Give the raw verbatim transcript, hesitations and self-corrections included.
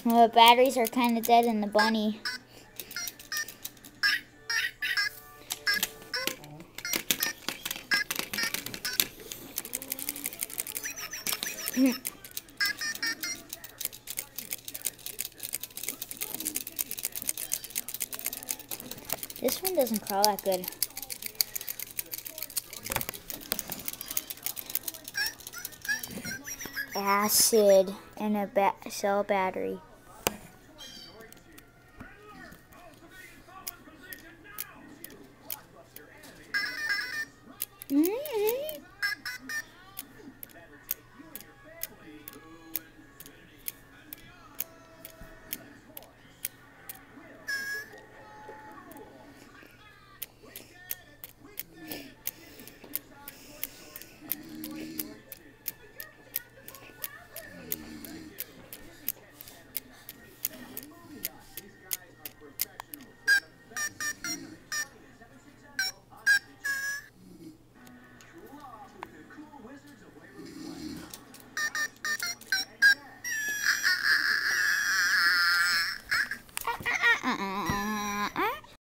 Well, the batteries are kind of dead in the bunny. This one doesn't crawl that good. Acid and a ba cell battery. Mm.